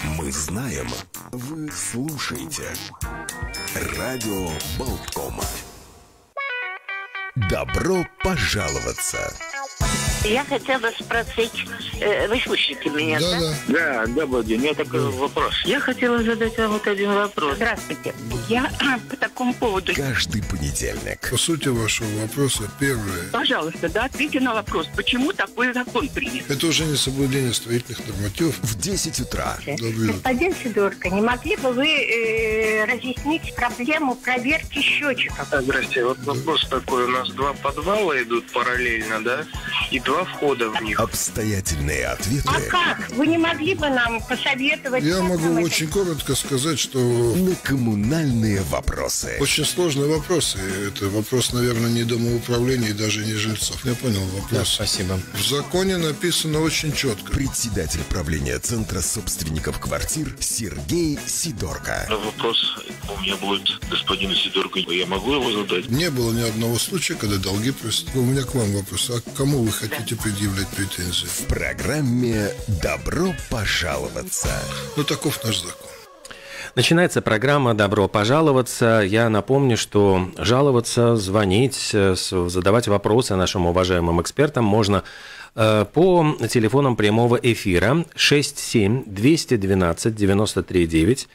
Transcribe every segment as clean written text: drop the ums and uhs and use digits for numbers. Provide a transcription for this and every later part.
Мы знаем, вы слушаете. Радио Болтком. Добро пожаловаться. Я хотела спросить, вы слышите меня, да? Да, добрый день. У меня такой вопрос. Я хотела задать вам вот один вопрос. Здравствуйте. Я по такому поводу... Каждый понедельник. По сути вашего вопроса, первое. Пожалуйста, да, ответьте на вопрос, почему такой закон принят? Это уже не соблюдение строительных нормативов. В 10 утра. Господин Сидорко, не могли бы вы разъяснить проблему проверки счетчиков? Здрасте. Вот вопрос такой. У нас 2 подвала идут параллельно, да? И 2 входа в них. Обстоятельные ответы. А как? Вы не могли бы нам посоветовать? Я могу очень коротко сказать, что... На коммунальные вопросы. Очень сложные вопросы. Это вопрос, наверное, не домоуправления и даже не жильцов. Я понял вопрос. Да, спасибо. В законе написано очень четко. Председатель правления Центра собственников квартир Сергей Сидорко. Вопрос у меня будет господину Сидорко. Я могу его задать? Не было ни одного случая, когда долги просто... У меня к вам вопрос. А к кому вы хотите предъявлять претензии? В программе «Добро пожаловаться». Ну, таков наш закон. Начинается программа «Добро пожаловаться». Я напомню, что жаловаться, звонить, задавать вопросы нашим уважаемым экспертам можно по телефонам прямого эфира 67-212-93-9,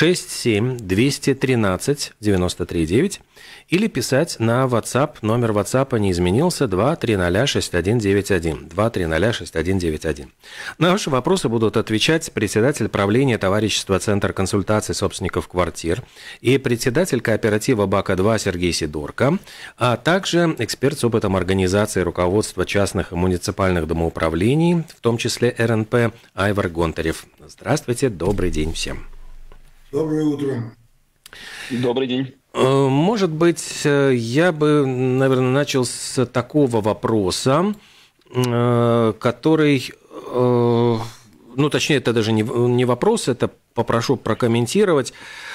67-213-93-9 или писать на WhatsApp. Номер WhatsApp не изменился, 2306191, 2306191. На ваши вопросы будут отвечать председатель правления товарищества «Центр консультаций собственников квартир» и председатель кооператива «Бака-2» Сергей Сидорко, а также эксперт с опытом организации руководства частных и муниципальных домоуправлений, в том числе РНП, Айвар Гонтарев. Здравствуйте, добрый день всем. Доброе утро. Добрый день. Может быть, я бы, наверное, начал с такого вопроса, который, ну, точнее, это даже не вопрос, это попрошу прокомментировать.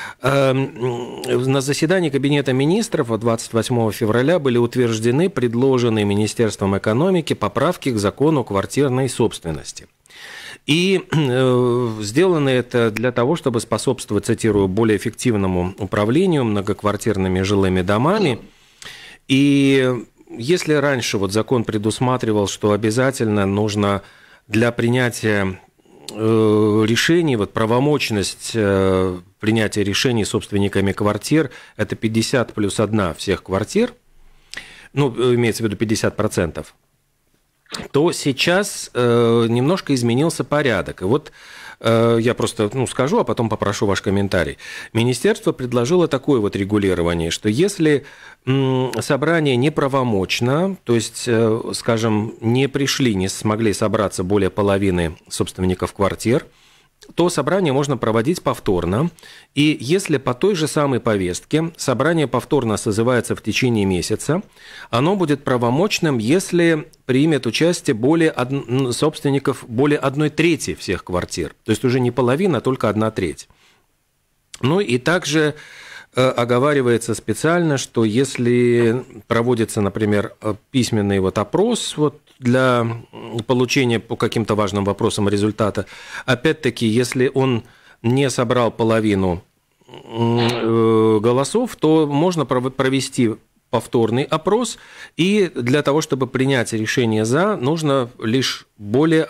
На заседании Кабинета министров 28 февраля были утверждены предложенные Министерством экономики поправки к закону о квартирной собственности. И сделано это для того, чтобы способствовать, цитирую, более эффективному управлению многоквартирными жилыми домами. И если раньше вот закон предусматривал, что обязательно нужно для принятия решений, вот правомочность принятия решений собственниками квартир, это 50 плюс 1 всех квартир, ну, имеется в виду 50%, то сейчас немножко изменился порядок. И вот я просто скажу, а потом попрошу ваш комментарий. Министерство предложило такое вот регулирование, что если собрание неправомочно, то есть, скажем, не смогли собраться более половины собственников квартир, то собрание можно проводить повторно. И если по той же самой повестке собрание повторно созывается в течение месяца, оно будет правомочным, если примет участие собственников более 1/3 всех квартир. То есть уже не половина, а только 1/3. Ну и также оговаривается специально, что если проводится, например, письменный опрос для получения по каким-то важным вопросам результата, опять-таки, если он не собрал половину голосов, то можно провести повторный опрос, и для того, чтобы принять решение «за», нужно лишь более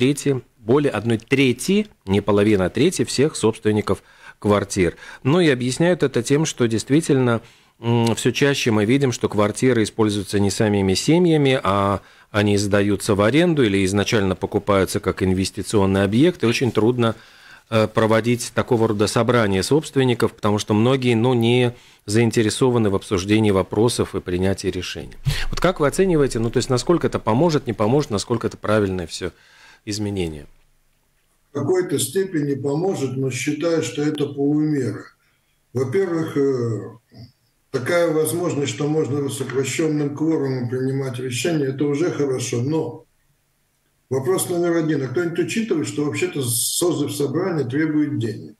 1/3, не половина, а трети всех собственников квартир. Ну и объясняют это тем, что действительно все чаще мы видим, что квартиры используются не самими семьями, а они сдаются в аренду или изначально покупаются как инвестиционный объект, и очень трудно проводить такого рода собрания собственников, потому что многие не заинтересованы в обсуждении вопросов и принятии решений. Вот как вы оцениваете, то есть насколько это поможет, не поможет, насколько это правильное все изменение? В какой-то степени поможет, но считаю, что это полумера. Во-первых, такая возможность, что можно сокращенным кворумом принимать решения, это уже хорошо, но вопрос номер 1. А кто-нибудь учитывает, что вообще-то созыв собрания требует денег?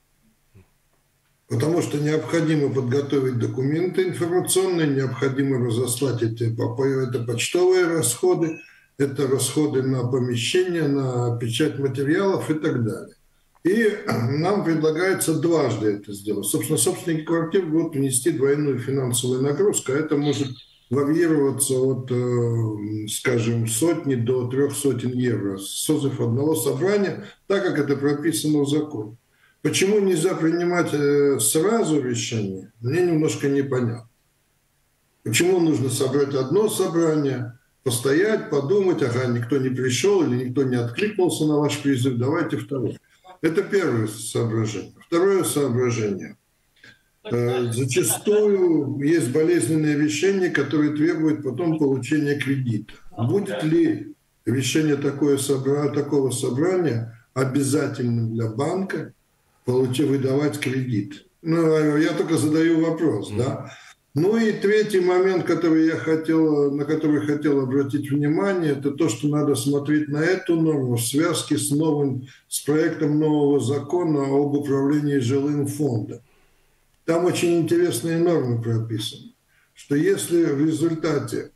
Потому что необходимо подготовить документы информационные, необходимо разослать это почтовые расходы, это расходы на помещение, на печать материалов и так далее. И нам предлагается дважды это сделать. Собственно, собственники квартир будут внести двойную финансовую нагрузку, а это может варьироваться от, скажем, сотни до 300 евро. Созыв одного собрания, так как это прописано в законе. Почему нельзя принимать сразу решение, мне немножко непонятно. Почему нужно собрать одно собрание, постоять, подумать, ага, никто не пришел или никто не откликнулся на ваш призыв, давайте второе. Это первое соображение. Второе соображение. Зачастую есть болезненные решения, которые требуют потом получения кредита. Будет ли решение такого собрания обязательным для банка выдавать кредит? Ну, я только задаю вопрос, да. Ну и третий момент, на который я хотел обратить внимание, это то, что надо смотреть на эту норму в связке с проектом нового закона об управлении жилым фондом. Там очень интересные нормы прописаны, что если в результате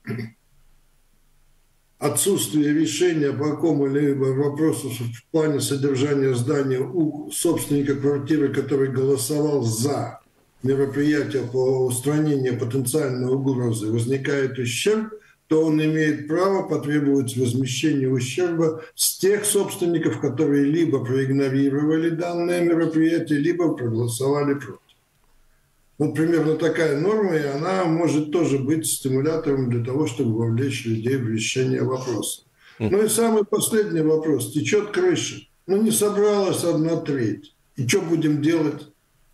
отсутствия решения по какому-либо вопросу в плане содержания здания у собственника квартиры, который голосовал за мероприятие по устранению потенциальной угрозы, возникает ущерб, то он имеет право потребовать возмещения ущерба с тех собственников, которые либо проигнорировали данное мероприятие, либо проголосовали против. Вот примерно такая норма, и она может тоже быть стимулятором для того, чтобы вовлечь людей в решение вопроса. Ну и самый последний вопрос. Течет крыша. Ну не собралась 1/3. И что будем делать?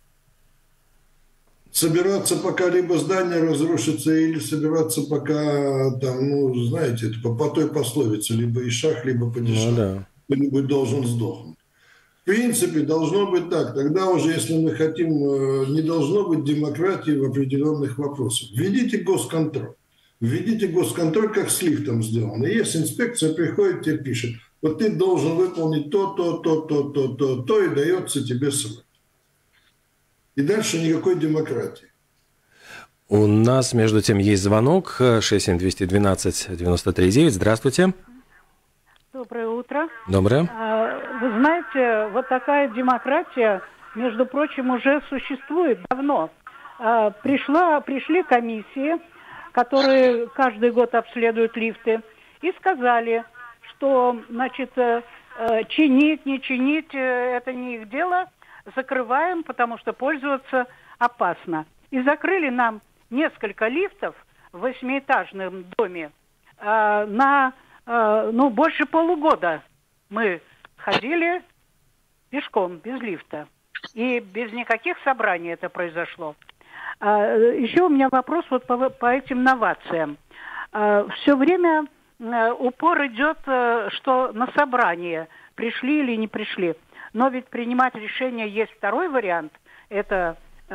Собираться, пока либо здание разрушится, или собираться, пока там, ну, знаете, это по той пословице, либо ишах, либо падишах. Ну, да. Кто-нибудь должен сдохнуть. В принципе, должно быть так. Тогда уже, если мы хотим, не должно быть демократии в определенных вопросах. Введите госконтроль. Введите госконтроль, как с лифтом сделано. И если инспекция приходит, тебе пишет, вот ты должен выполнить то, и дается тебе срок. И дальше никакой демократии. У нас, между тем, есть звонок. 67212-93-9. Здравствуйте. Доброе утро. Доброе. Вы знаете, вот такая демократия, между прочим, уже существует давно. Пришли комиссии, которые каждый год обследуют лифты, и сказали, что, значит, чинить, не чинить, это не их дело, закрываем, потому что пользоваться опасно. И закрыли нам несколько лифтов в 8-этажном доме на больше полугода. Мы ходили пешком, без лифта. И без никаких собраний это произошло. Еще у меня вопрос вот по этим новациям. Все время упор идет, что на собрание пришли или не пришли. Но ведь принимать решение есть второй вариант. Это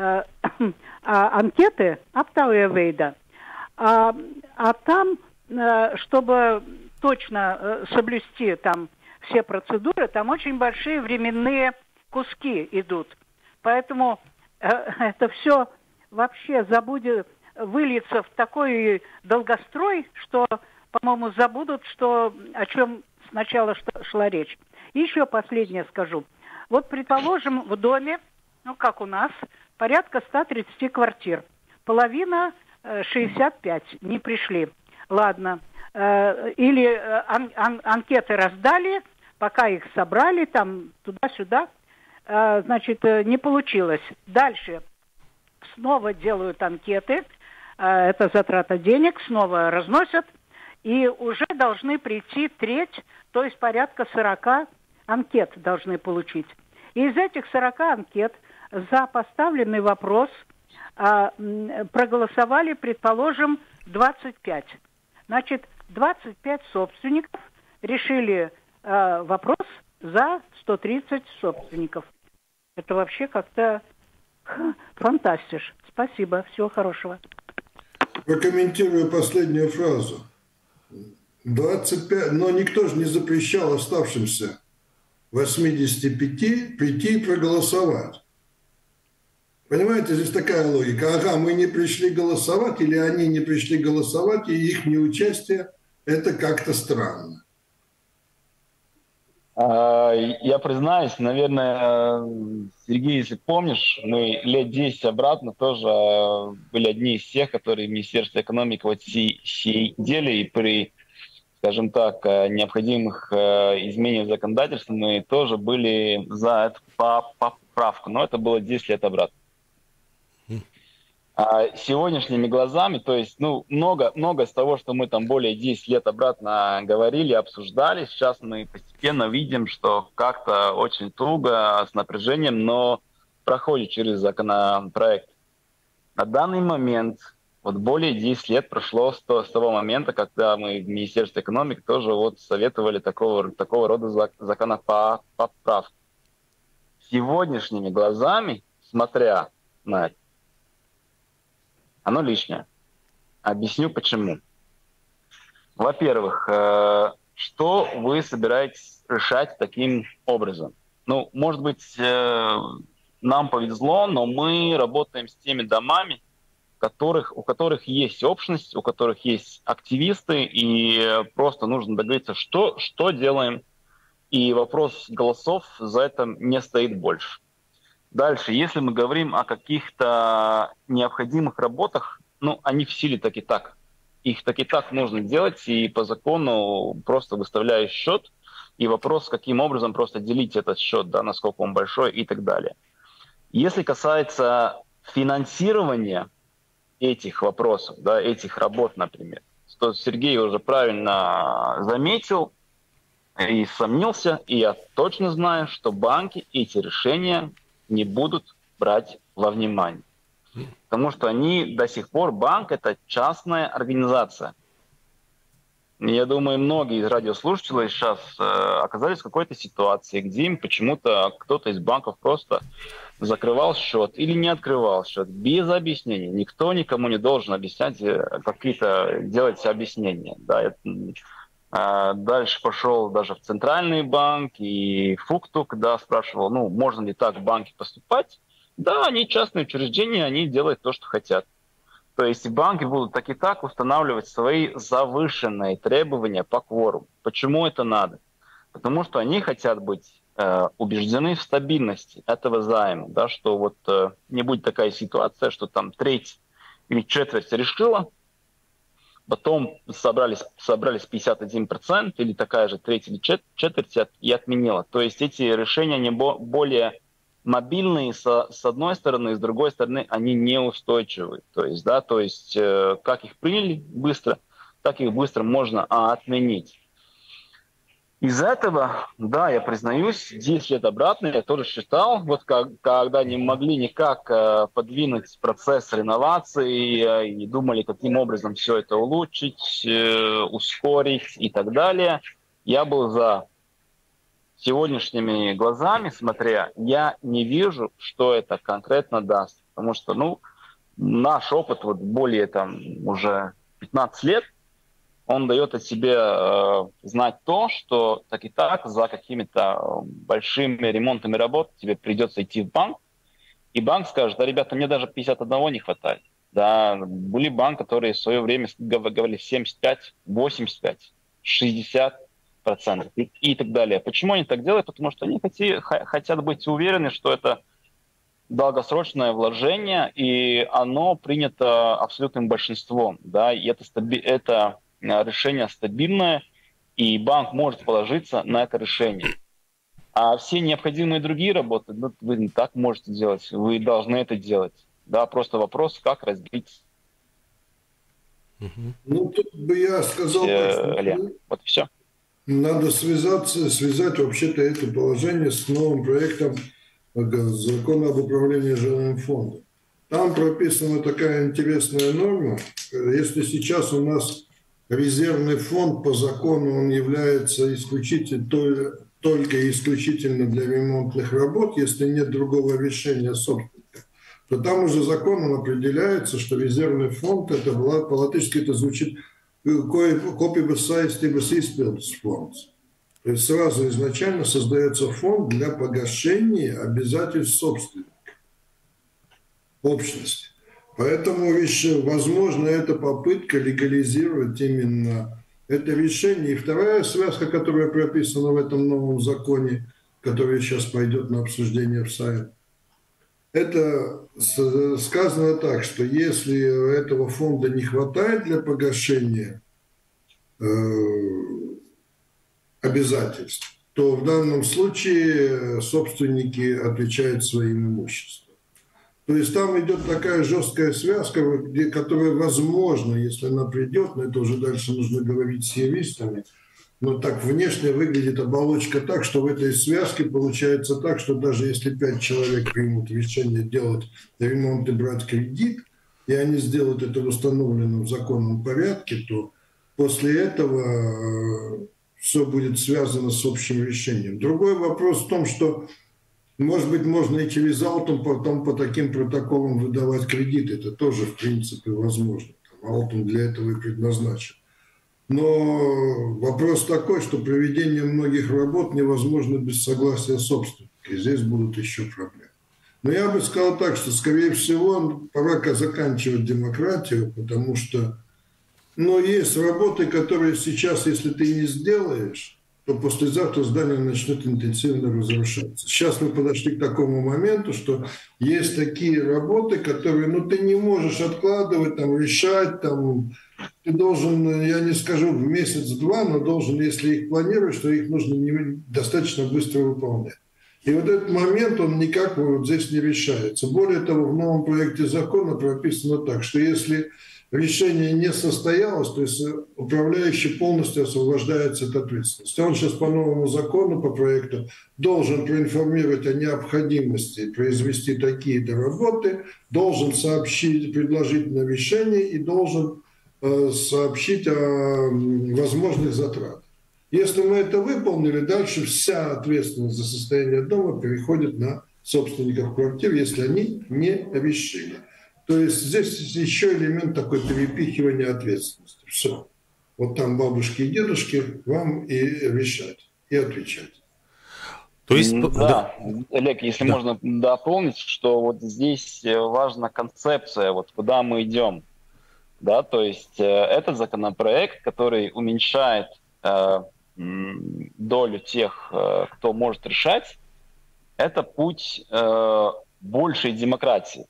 анкеты Аптауэвейда. А там, чтобы точно соблюсти там все процедуры, там очень большие временные куски идут. Поэтому это все вообще выльется в такой долгострой, что, по-моему, забудут, о чем сначала шла речь. И еще последнее скажу. Вот, предположим, в доме, ну, как у нас, порядка 130 квартир. Половина 65 не пришли. Ладно. Или анкеты раздали, пока их собрали, там, туда-сюда, значит, не получилось. Дальше снова делают анкеты, это затрата денег, снова разносят, и уже должны прийти треть, то есть порядка 40 анкет должны получить. И из этих 40 анкет за поставленный вопрос проголосовали, предположим, 25. Значит, 25 собственников решили вопрос за 130 собственников. Это вообще как-то фантастиш. Спасибо, всего хорошего. Прокомментирую последнюю фразу. 25, но никто же не запрещал оставшимся 85 прийти и проголосовать. Понимаете, здесь такая логика. Ага, мы не пришли голосовать, или они не пришли голосовать, и их неучастие – это как-то странно. Я признаюсь, наверное, Сергей, если помнишь, мы лет 10 обратно тоже были одни из тех, которые в Министерстве экономики вот сидели и при, скажем так, необходимых изменениях законодательства мы тоже были за эту поправку, но это было 10 лет обратно. Сегодняшними глазами, то есть, много из того, что мы там более 10 лет обратно говорили, обсуждали, сейчас мы постепенно видим, что как-то очень туго, с напряжением, но проходит через законопроект. На данный момент, вот более 10 лет прошло с того момента, когда мы в Министерстве экономики тоже вот советовали такого рода законопроект. Сегодняшними глазами, смотря на это, оно лишнее. Объясню почему. Во-первых, что вы собираетесь решать таким образом? Может быть, нам повезло, но мы работаем с теми домами, у которых есть общность, у которых есть активисты, и просто нужно договориться, что делаем, и вопрос голосов за это не стоит больше. Дальше, если мы говорим о каких-то необходимых работах, они в силе так и так. Их так и так нужно делать, и по закону просто выставляешь счет, и вопрос, каким образом просто делить этот счет, насколько он большой и так далее. Если касается финансирования этих вопросов, этих работ, например, то Сергей уже правильно заметил и сомнился, и я точно знаю, что банки эти решения не будут брать во внимание. Потому что они до сих пор, банк — это частная организация. Я думаю, многие из радиослушателей сейчас оказались в какой-то ситуации, где им почему-то кто-то из банков просто закрывал счет или не открывал счет без объяснений. Никто никому не должен объяснять, какие-то делать объяснения. Дальше пошел даже в Центральный банк и ФУКТУ, когда спрашивал, можно ли так в банке поступать. Да, они частные учреждения, они делают то, что хотят. То есть банки будут так и так устанавливать свои завышенные требования по кворуму. Почему это надо? Потому что они хотят быть убеждены в стабильности этого займа, что вот не будет такая ситуация, что там треть или четверть решила, потом собрались 51%, или такая же треть или четверть и отменила. То есть эти решения не более мобильные с одной стороны, с другой стороны они неустойчивые. То есть, как их приняли быстро, так их быстро можно отменить. Из-за этого, я признаюсь, 10 лет обратно я тоже считал, когда не могли никак подвинуть процесс реновации и думали, каким образом все это улучшить, ускорить и так далее, я был за. Сегодняшними глазами смотря, я не вижу, что это конкретно даст. Потому что, наш опыт более уже 15 лет, он дает о себе знать то, что так и так за какими-то большими ремонтами работ тебе придется идти в банк, и банк скажет: ребята, мне даже 51 не хватает. Были банки, которые в свое время говорили 75, 85, 60%. И так далее. Почему они так делают? Потому что они хотят быть уверены, что это долгосрочное вложение, и оно принято абсолютным большинством. И это решение стабильное, и банк может положиться на это решение. А все необходимые другие работы вы не так можете делать, вы должны это делать. Просто вопрос, как разбить. Тут бы я сказал, вот и все. Надо связать вообще-то это положение с новым проектом закона об управлении жилым фондом. Там прописана такая интересная норма. Если сейчас у нас резервный фонд по закону, он является только и исключительно для ремонтных работ, если нет другого решения собственника, то там уже законом определяется, что резервный фонд, это по-латышски это звучит копības saistības izpildes фонд. То есть сразу изначально создается фонд для погашения обязательств собственника, общности. Поэтому, возможно, это попытка легализировать именно Это решение. И вторая связка, которая прописана в этом новом законе, который сейчас пойдет на обсуждение в Сайт, это сказано так, что если этого фонда не хватает для погашения обязательств, то в данном случае собственники отвечают своим имуществом. То есть там идет такая жесткая связка, которая возможно, если она придет, но это уже дальше нужно говорить с юристами, но так внешне выглядит оболочка так, что в этой связке получается так, что даже если 5 человек примут решение делать ремонт и брать кредит, и они сделают это в установленном законном порядке, то после этого все будет связано с общим решением. Другой вопрос в том, что, может быть, можно и через Алтум потом по таким протоколам выдавать кредит. Это тоже, в принципе, возможно. Алтум для этого и предназначен. Но вопрос такой, что проведение многих работ невозможно без согласия собственника. И здесь будут еще проблемы. Но я бы сказал так, что, скорее всего, пора заканчивать демократию, потому что есть работы, которые сейчас, если ты не сделаешь, то послезавтра здание начнет интенсивно разрушаться. Сейчас мы подошли к такому моменту, что есть такие работы, которые ты не можешь откладывать, решать, ты должен, я не скажу в месяц-два, но должен, если их планируешь, то их нужно достаточно быстро выполнять. И вот этот момент, он никак здесь не решается. Более того, в новом проекте закона прописано так, что если решение не состоялось, то есть управляющий полностью освобождается от ответственности. Он сейчас по новому закону, по проекту, должен проинформировать о необходимости произвести такие-то работы, должен сообщить предложительное решение и должен сообщить о возможных затратах. Если мы это выполнили, дальше вся ответственность за состояние дома переходит на собственников квартир, если они не решили. То есть здесь еще элемент такой перепихивания ответственности. Все. Вот там бабушки и дедушки, вам и решать, и отвечать. То есть, да, Олег, если можно дополнить, что вот здесь важна концепция, куда мы идем. Да, то есть этот законопроект, который уменьшает долю тех, кто может решать, это путь большей демократии.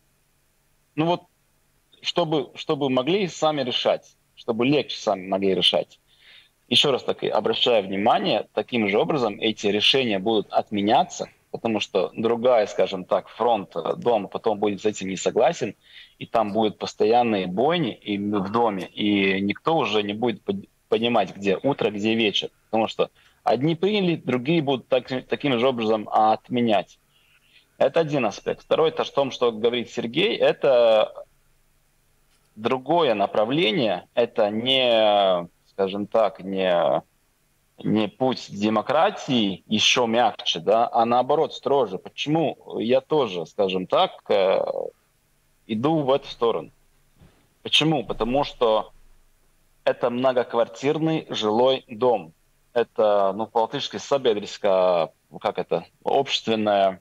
Чтобы могли сами решать, чтобы легче сами могли решать. Еще раз таки обращаю внимание, таким же образом эти решения будут отменяться, потому что другая, скажем так, фронт дома потом будет с этим не согласен, и там будут постоянные бойни в доме, и никто уже не будет понимать, где утро, где вечер. Потому что одни приняли, другие будут таким же образом отменять. Это один аспект. Второй, это в том, что говорит Сергей, это другое направление, это не, скажем так, не путь демократии еще мягче, да, а наоборот строже. Почему я тоже, скажем так, иду в эту сторону? Почему? Потому что это многоквартирный жилой дом. Это, по-латышски, сабедрическая, общественная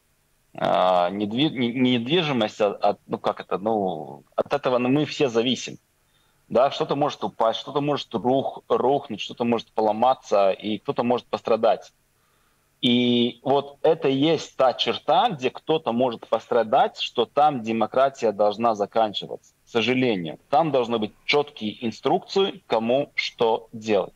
недвижимость, от этого мы все зависим. Да, что-то может упасть, что-то может рухнуть, что-то может поломаться, и кто-то может пострадать. И вот это и есть та черта, где кто-то может пострадать, что там демократия должна заканчиваться. К сожалению, там должны быть четкие инструкции, кому что делать.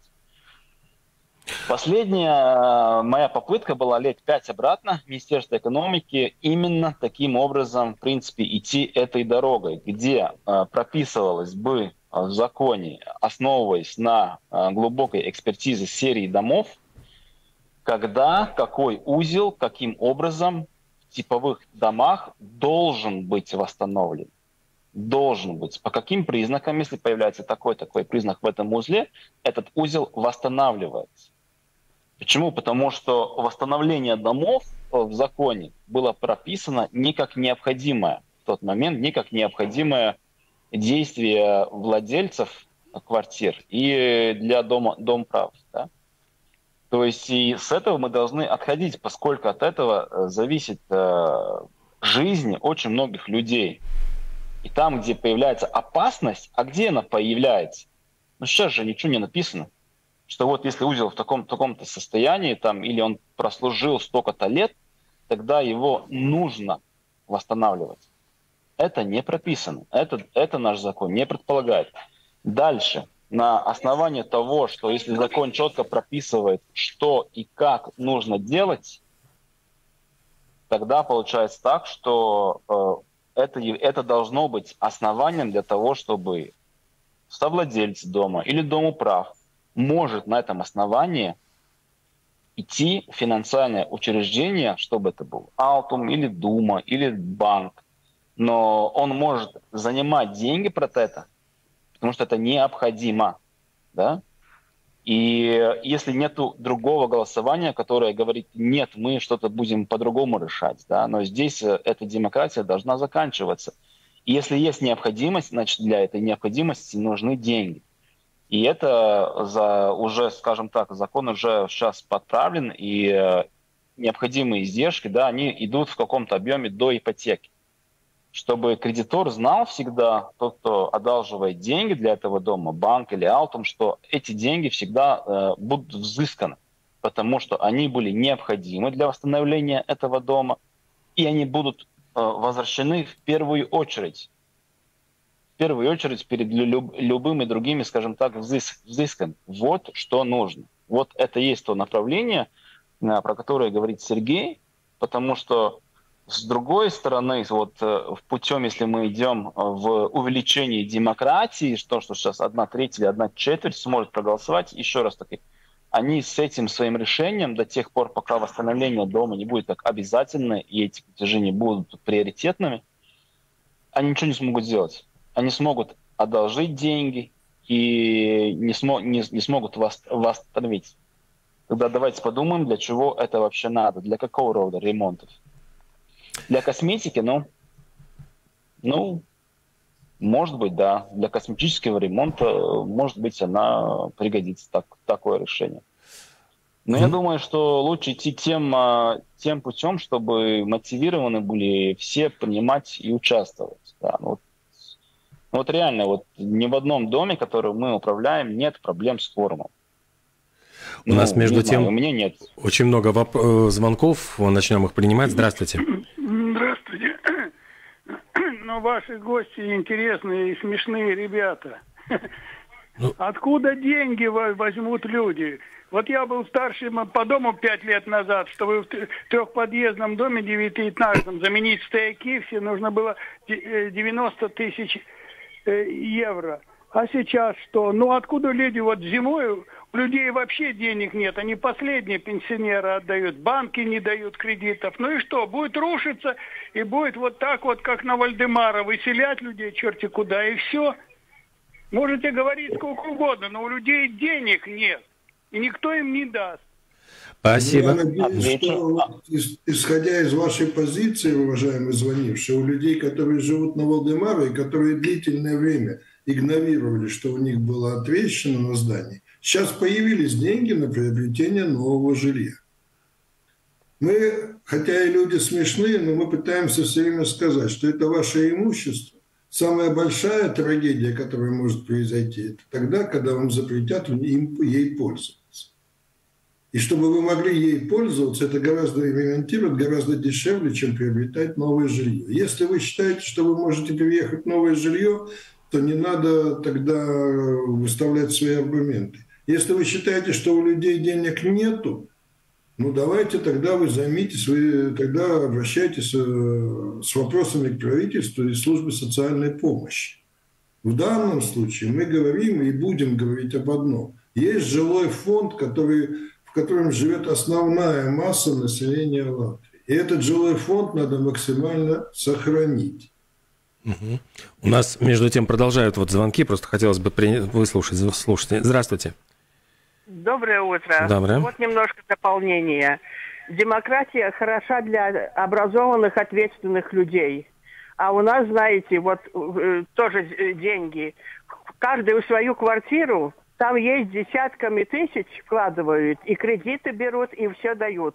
Последняя моя попытка была лет 5 обратно в Министерство экономики именно таким образом, в принципе, идти этой дорогой, где прописывалось бы в законе, основываясь на глубокой экспертизе серии домов, когда, какой узел, каким образом в типовых домах должен быть восстановлен. Должен быть. По каким признакам, если появляется такой признак в этом узле, этот узел восстанавливается. Почему? Потому что восстановление домов в законе было прописано не как необходимое в тот момент, не как необходимое действие владельцев квартир и для домправ. Да? То есть и с этого мы должны отходить, поскольку от этого зависит жизнь очень многих людей. И там, где появляется опасность, а где она появляется? Но сейчас же ничего не написано, что вот если узел в таком-то состоянии, там, или он прослужил столько-то лет, тогда его нужно восстанавливать. Это не прописано. Это наш закон не предполагает. Дальше. На основании того, что если закон четко прописывает, что и как нужно делать, тогда получается так, что это должно быть основанием для того, чтобы совладелец дома или домоуправ может на этом основании идти в финансовое учреждение, чтобы это был Алтум или Дума или банк, но он может занимать деньги про это, потому что это необходимо, да? И если нет другого голосования, которое говорит, нет, мы что-то будем по-другому решать, да? Но здесь эта демократия должна заканчиваться. И если есть необходимость, значит, для этой необходимости нужны деньги. И это уже, скажем так, закон уже сейчас подправлен, и необходимые издержки, да, они идут в каком-то объеме до ипотеки. Чтобы кредитор знал всегда, тот, кто одалживает деньги для этого дома, банк или Алтум, что эти деньги всегда будут взысканы, потому что они были необходимы для восстановления этого дома, и они будут возвращены в первую очередь перед любыми другими, скажем так, взысками. Вот что нужно. Вот это есть то направление, про которое говорит Сергей, потому что с другой стороны, вот путем, если мы идем в увеличение демократии, что сейчас 1/3 или 1/4 сможет проголосовать, еще раз таки, они с этим своим решением до тех пор, пока восстановление дома не будет как обязательно, и эти платежи не будут приоритетными, они ничего не смогут сделать. Они смогут одолжить деньги и не смогут восстановить. Тогда давайте подумаем, для чего это вообще надо, для какого рода ремонтов. Для косметики, может быть, да. Для косметического ремонта, может быть, она пригодится, такое решение. Но я думаю, что лучше идти тем путем, чтобы мотивированы были все понимать и участвовать. Да. Вот реально, вот ни в одном доме, который мы управляем, нет проблем с кворумом. У нас, между тем, у меня нет. Очень много звонков, начнем их принимать. Здравствуйте. Здравствуйте. Ну, ваши гости интересные и смешные ребята. Откуда деньги возьмут люди? Вот я был старшим по дому 5 лет назад, чтобы в трехподъездном доме 9-этажном заменить стояки, все нужно было 90 тысяч евро. А сейчас что? Ну, откуда люди вот зимой... У людей вообще денег нет, они последние пенсионеры отдают, банки не дают кредитов. Ну и что, будет рушиться, и будет вот так вот, как на Вальдемара, выселять людей черти куда, и все. Можете говорить сколько угодно, но у людей денег нет, и никто им не даст. Спасибо. Я надеюсь, что, исходя из вашей позиции, уважаемый звонивший, у людей, которые живут на Вальдемаре, и которые длительное время игнорировали, что у них было отвешено на здании, сейчас появились деньги на приобретение нового жилья. Мы, хотя и люди смешные, но мы пытаемся все время сказать, что это ваше имущество. Самая большая трагедия, которая может произойти, это тогда, когда вам запретят ей пользоваться. И чтобы вы могли ей пользоваться, это гораздо ремонтировать гораздо дешевле, чем приобретать новое жилье. Если вы считаете, что вы можете переехать в новое жилье, то не надо тогда выставлять свои аргументы. Если вы считаете, что у людей денег нету, ну давайте тогда вы займитесь, вы тогда обращайтесь с вопросами к правительству и службе социальной помощи. В данном случае мы говорим и будем говорить об одном. Есть жилой фонд, в котором живет основная масса населения Латвии. И этот жилой фонд надо максимально сохранить. Угу. У нас, между тем, продолжают звонки, просто хотелось бы выслушать. Слушайте. Здравствуйте. Доброе утро. Доброе. Вот немножко дополнения. Демократия хороша для образованных, ответственных людей. А у нас, знаете, вот тоже деньги. Каждую свою квартиру, там есть десятками тысяч вкладывают, и кредиты берут, и все дают.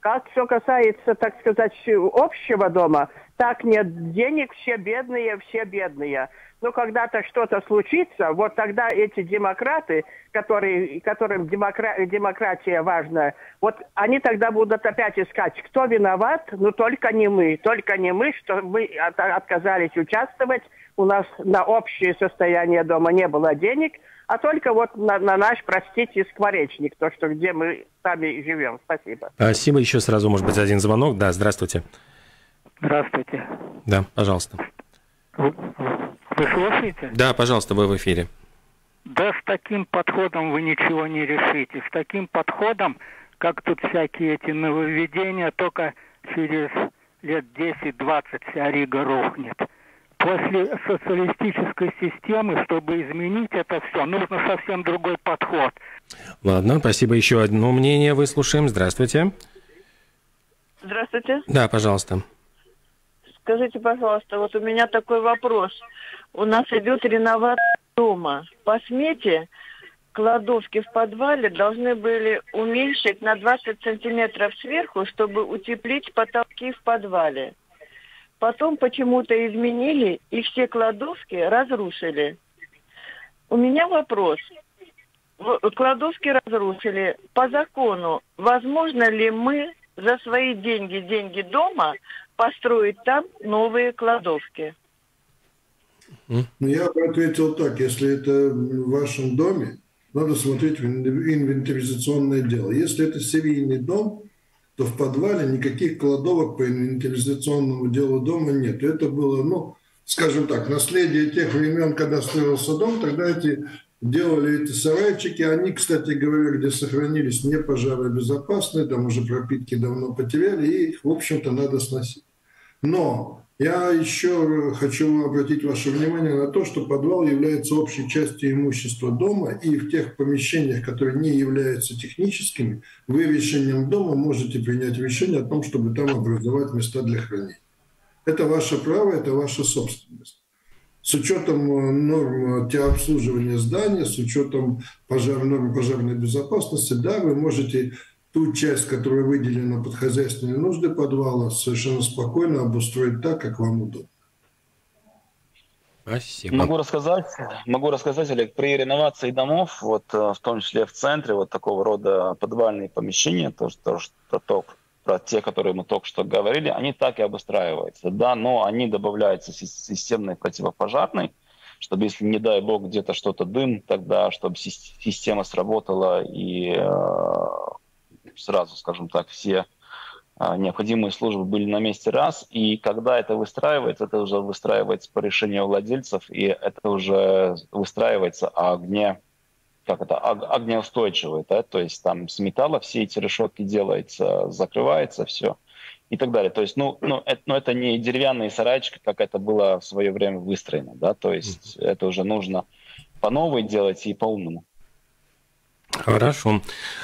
Как все касается, так сказать, общего дома, так нет денег, все бедные, все бедные. Но когда-то что-то случится, вот тогда эти демократы, которым демократия важна, вот они тогда будут опять искать, кто виноват, но только не мы, что мы отказались участвовать, у нас на общее состояние дома не было денег, а только вот на наш, простите, скворечник, то, что где мы сами живем. Спасибо. Спасибо. Еще сразу, может быть, один звонок. Да, здравствуйте. Здравствуйте. Да, пожалуйста. Вы слушаете? Да, пожалуйста, вы в эфире. Да, с таким подходом вы ничего не решите. С таким подходом, как тут всякие эти нововведения, только через лет 10-20 вся Рига рухнет. После социалистической системы, чтобы изменить это все, нужно совсем другой подход. Ладно, спасибо. Еще одно мнение выслушаем. Здравствуйте. Здравствуйте. Да, пожалуйста. Скажите, пожалуйста, вот у меня такой вопрос. У нас идет реновация дома. По смете кладовки в подвале должны были уменьшить на 20 сантиметров сверху, чтобы утеплить потолки в подвале. Потом почему-то изменили и все кладовки разрушили. У меня вопрос. Кладовки разрушили. По закону, возможно ли мы за свои деньги дома построить там новые кладовки? Ну, я бы ответил так. Если это в вашем доме, надо смотреть в инвентаризационное дело. Если это серийный дом, то в подвале никаких кладовок по инвентаризационному делу дома нет. Это было, скажем так, наследие тех времен, когда строился дом, тогда делали эти сарайчики. Они, кстати говоря, где сохранились, не пожаробезопасные, там уже пропитки давно потеряли, и их, в общем-то, надо сносить. Но я еще хочу обратить ваше внимание на то, что подвал является общей частью имущества дома, и в тех помещениях, которые не являются техническими, вы решением дома можете принять решение о том, чтобы там образовать места для хранения. Это ваше право, это ваша собственность. С учетом норм обслуживания здания, с учетом норм пожарной безопасности, да, вы можете ту часть, которая выделена под хозяйственные нужды подвала, совершенно спокойно обустроить так, как вам удобно. Спасибо. Могу рассказать, Олег, при реновации домов, вот в том числе в центре, вот такого рода подвальные помещения, про те, которые мы только что говорили, они так и обустраиваются, да, но они добавляются системной противопожарной, чтобы, если, не дай бог, где-то что-то дым, тогда, чтобы система сработала и сразу, скажем так, все необходимые службы были на месте раз. И когда это выстраивается, это уже выстраивается по решению владельцев, и это уже выстраивается огнеустойчивый, да? То есть там с металла все эти решетки делаются, закрывается все и так далее. То есть, это не деревянные сарайчики, как это было в свое время выстроено, да? То есть это уже нужно по новой делать и по-умному. Хорошо.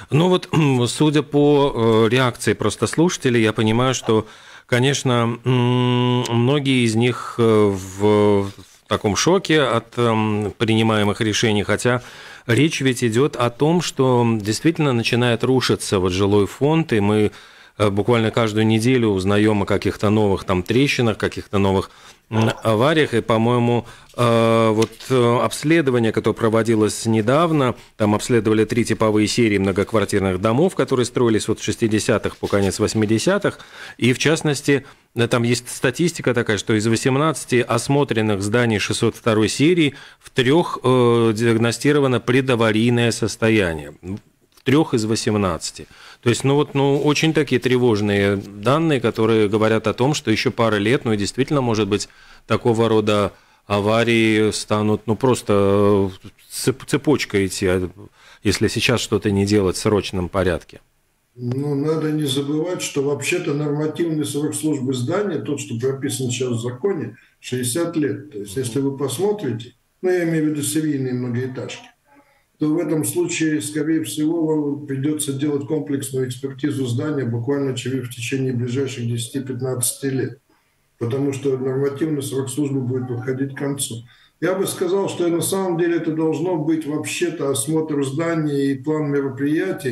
Судя по реакции просто слушателей, я понимаю, что, конечно, многие из них в таком шоке от принимаемых решений, хотя речь ведь идет о том, что действительно начинает рушиться жилой фонд, и мы буквально каждую неделю узнаем о каких-то новых трещинах, каких-то новых авариях, и, по-моему, обследование, которое проводилось недавно, там обследовали 3 типовые серии многоквартирных домов, которые строились в 60-х по конец 80-х, и, в частности, там есть статистика такая, что из 18 осмотренных зданий 602 серии в 3 диагностировано предаварийное состояние. В 3 из 18. То есть, очень такие тревожные данные, которые говорят о том, что еще пара лет, и действительно, может быть, такого рода аварии станут, просто цепочкой идти, если сейчас что-то не делать в срочном порядке. Надо не забывать, что вообще-то нормативный срок службы здания, тот, что прописан сейчас в законе, 60 лет. То есть, если вы посмотрите, я имею в виду серийные многоэтажки, то в этом случае, скорее всего, вам придется делать комплексную экспертизу здания буквально в течение ближайших 10-15 лет, потому что нормативный срок службы будет подходить к концу. Я бы сказал, что на самом деле это должно быть вообще-то осмотр здания и план мероприятий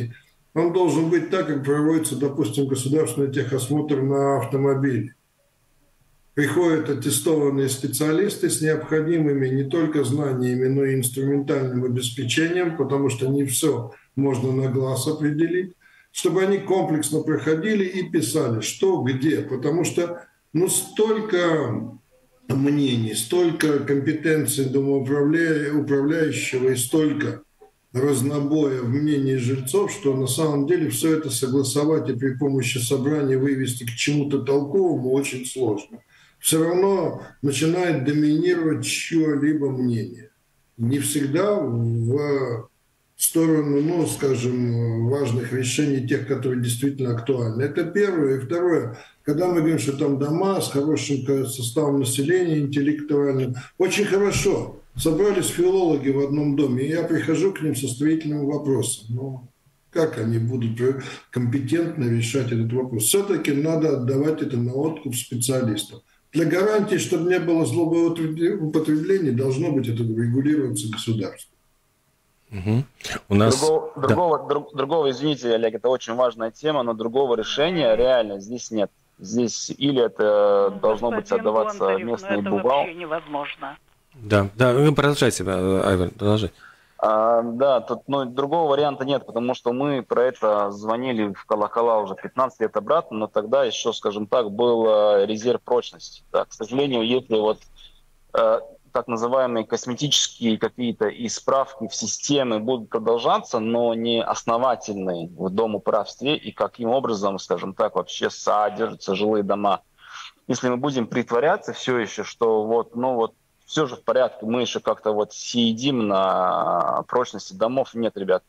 Он должен быть так, как проводится, допустим, государственный техосмотр на автомобиле. Приходят аттестованные специалисты с необходимыми не только знаниями, но и инструментальным обеспечением, потому что не все можно на глаз определить, чтобы они комплексно проходили и писали, что, где. Потому что столько мнений, столько компетенций домоуправляющего и столько разнобоя в мнении жильцов, что на самом деле все это согласовать и при помощи собрания вывести к чему-то толковому очень сложно. Все равно начинает доминировать чье-либо мнение. Не всегда в сторону, скажем, важных решений, тех, которые действительно актуальны. Это первое. И второе, когда мы говорим, что там дома с хорошим составом населения, интеллектуальным, очень хорошо. Собрались филологи в одном доме, и я прихожу к ним со строительным вопросом. Как они будут компетентно решать этот вопрос? Все-таки надо отдавать это на откуп специалистам. Для гарантии, чтобы не было злоупотребления, должно быть это регулироваться государством. Угу. У нас... Другого, извините, Олег, это очень важная тема, но другого решения реально здесь нет. Здесь или это должно быть отдаваться Бондарев, местный бухгалтер. Это вообще невозможно. Да, продолжайте, Айвар, продолжайте. Да, тут другого варианта нет, потому что мы про это звонили в колокола уже 15 лет обратно, но тогда еще, скажем так, был резерв прочности. Да, к сожалению, если так называемые косметические какие-то исправки в системе будут продолжаться, но не основательные в домоуправстве, и каким образом, скажем так, вообще содержатся жилые дома. Если мы будем притворяться все еще, что все же в порядке, мы еще как-то сидим на прочности домов. Нет, ребят.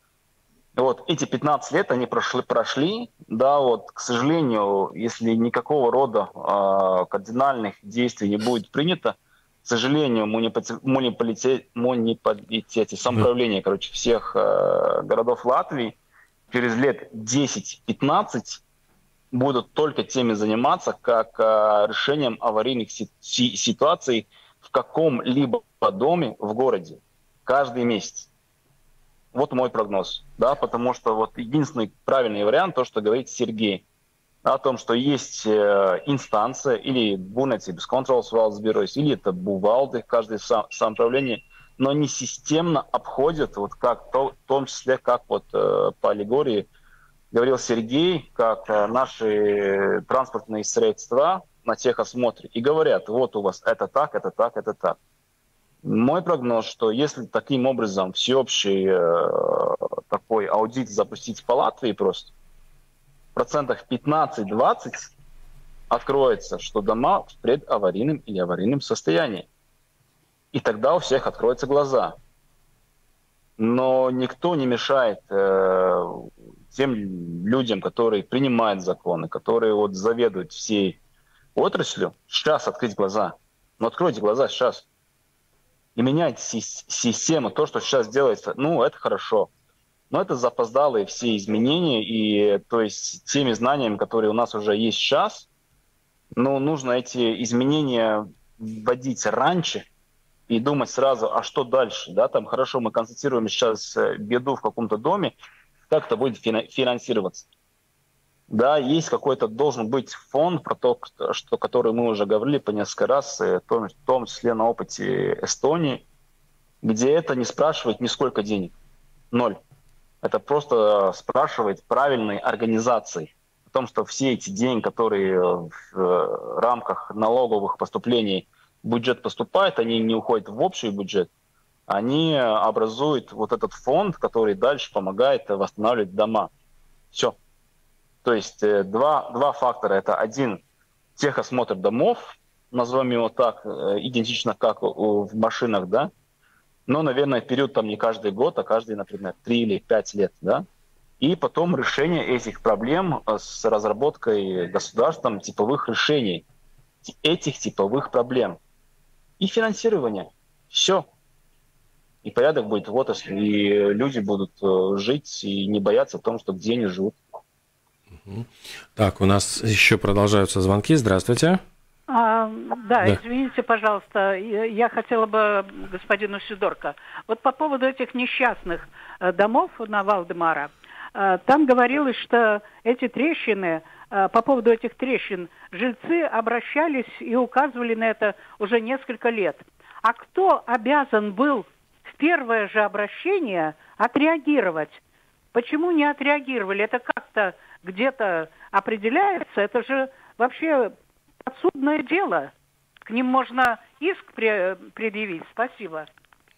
Эти 15 лет, они прошли. Да, к сожалению, если никакого рода кардинальных действий не будет принято, к сожалению, муниципалитеты, самоуправление, всех городов Латвии через лет 10-15 будут только теми заниматься, как решением аварийных ситуаций в каком-либо доме в городе каждый месяц. Вот мой прогноз, да, потому что единственный правильный вариант, то, что говорит Сергей, о том, что есть инстанция или Būvniecības kontroles valsts бюро, или это бувалды, каждое самоуправление, но они системно обходят, в том числе, как по аллегории говорил Сергей, как наши транспортные средства на техосмотре и говорят, у вас это так, это так, это так. Мой прогноз, что если таким образом всеобщий такой аудит запустить по Латвии просто, 15-20% откроется, что дома в предаварийном или аварийном состоянии. И тогда у всех откроются глаза. Но никто не мешает тем людям, которые принимают законы, которые заведуют всей отраслью, сейчас открыть глаза. Откройте глаза сейчас. И менять систему, то, что сейчас делается, это хорошо. Но это запоздалые все изменения, и то есть теми знаниями, которые у нас уже есть сейчас, нужно эти изменения вводить раньше и думать сразу, а что дальше? Да? Там хорошо, мы констатируем сейчас беду в каком-то доме, как это будет финансироваться? Да, есть какой-то, должен быть фонд, про то, который мы уже говорили по несколько раз, в том числе на опыте Эстонии, где это не спрашивает ни сколько денег. 0. Это просто спрашивает правильной организации. О том, что все эти деньги, которые в рамках налоговых поступлений в бюджет поступают, они не уходят в общий бюджет, они образуют этот фонд, который дальше помогает восстанавливать дома. Все. То есть два фактора. Это один – техосмотр домов, назовем его так, идентично как в машинах, да. Но, наверное, период там не каждый год, а каждый, например, 3 или 5 лет, да. И потом решение этих проблем с разработкой государством типовых решений этих типовых проблем. И финансирование. Все. И порядок будет в отрасли, и люди будут жить и не бояться о том, что где они живут. Так, у нас еще продолжаются звонки. Здравствуйте. Да, извините, пожалуйста, я хотела бы господину Сидорко. По поводу этих несчастных домов на Валдемара, там говорилось, что эти трещины, по поводу этих трещин, жильцы обращались и указывали на это уже несколько лет. А кто обязан был в первое же обращение отреагировать? Почему не отреагировали? Это как-то где-то определяется? Это же вообще подсудное дело. К ним можно иск предъявить. Спасибо.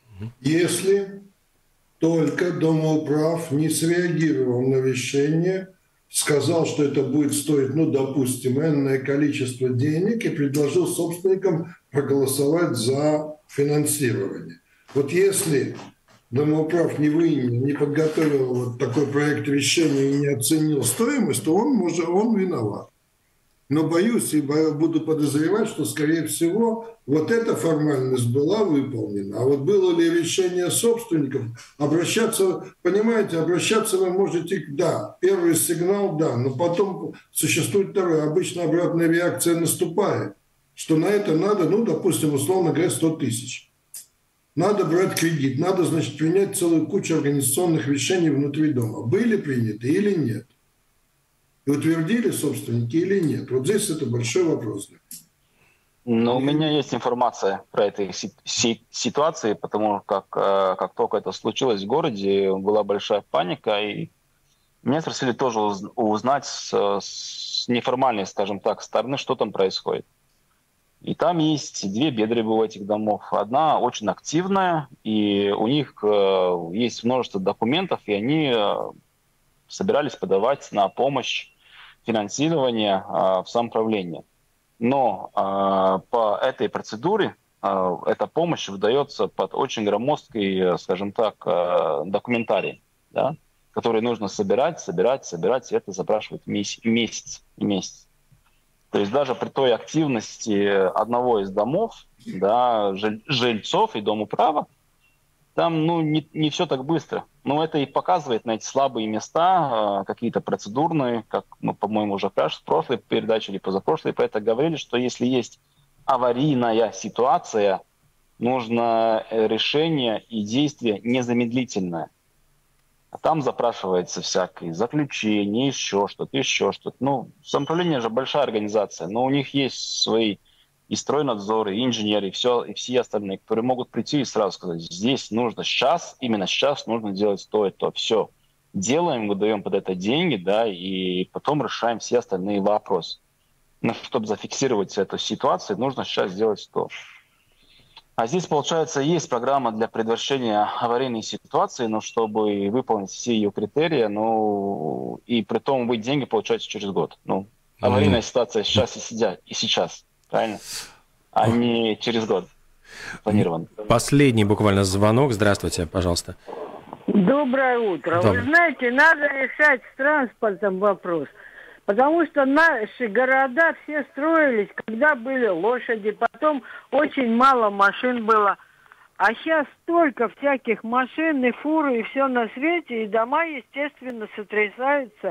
Если только Домоуправ не среагировал на решение, сказал, что это будет стоить, ну, допустим, энное количество денег, и предложил собственникам проголосовать за финансирование. Вот если Домоуправ не подготовил вот такой проект решения и не оценил стоимость, то он виноват. Но боюсь и буду подозревать, что, скорее всего, вот эта формальность была выполнена. А вот было ли решение собственников, обращаться вы можете, да, первый сигнал, да, но потом существует второй. Обычно обратная реакция наступает, что на это надо, ну, допустим, условно говоря, 100 тысяч. Надо брать кредит, надо, значит, принять целую кучу организационных решений внутри дома. Были приняты или нет? И утвердили собственники или нет? Вот здесь это большой вопрос. Но у меня есть информация про этой ситуации, потому как только это случилось в городе, была большая паника, и меня спросили тоже узнать с неформальной, скажем так, стороны, что там происходит. И там есть две беды у этих домов. Одна очень активная, и у них есть множество документов, и они собирались подавать на помощь финансирования в самоуправление. Но по этой процедуре эта помощь выдается под очень громоздкий, скажем так, документарий, да, который нужно собирать, и это запрашивает месяц. То есть даже при той активности одного из домов, да, жильцов и Домоуправа, там, ну, не все так быстро. Но это и показывает на эти слабые места, какие-то процедурные, как мы, по-моему, уже в прошлой передаче или позапрошлой про это говорили, что если есть аварийная ситуация, нужно решение и действие незамедлительное. А там запрашивается всякое заключение, еще что-то. Ну, самоуправление же большая организация, но у них есть свои и стройнадзоры, и инженеры, и все остальные, которые могут прийти и сразу сказать, здесь нужно именно сейчас нужно делать то. Все. Делаем, выдаем под это деньги, да, и потом решаем все остальные вопросы. Но чтобы зафиксировать эту ситуацию, нужно сейчас сделать то. А здесь, получается, есть программа для предотвращения аварийной ситуации, но чтобы выполнить все ее критерии, ну, и при том вы деньги получаете через год. Ну, аварийная ситуация сейчас и сейчас. Правильно? А не через год планирован. Последний буквально звонок. Здравствуйте, пожалуйста. Доброе утро. Вы знаете, надо решать с транспортом вопрос. Потому что наши города все строились, когда были лошади, потом очень мало машин было. А сейчас столько всяких машин и фур, и все на свете, и дома, естественно, сотрясаются.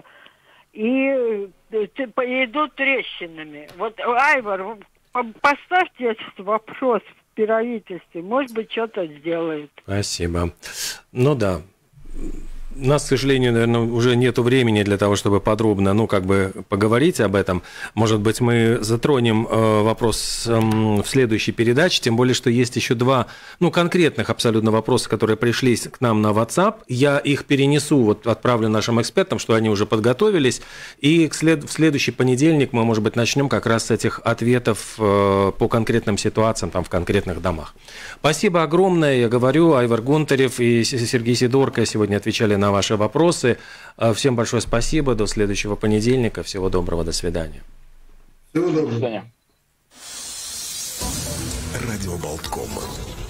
И идут трещинами. Вот, Айвар, поставьте этот вопрос в правительстве. Может быть, что-то сделают. Спасибо. Ну да. У нас, к сожалению, наверное, уже нет времени для того, чтобы подробно, поговорить об этом. Может быть, мы затронем вопрос в следующей передаче, тем более, что есть еще два, конкретных абсолютно вопроса, которые пришли к нам на WhatsApp. Я их перенесу, отправлю нашим экспертам, что они уже подготовились. И в следующий понедельник мы, может быть, начнем как раз с этих ответов по конкретным ситуациям там в конкретных домах. Спасибо огромное. Я говорю, Айвар Гонтарев и Сергей Сидорко сегодня отвечали на ваши вопросы. Всем большое спасибо. До следующего понедельника. Всего доброго. До свидания. Всего доброго. До свидания. Радио Болтком.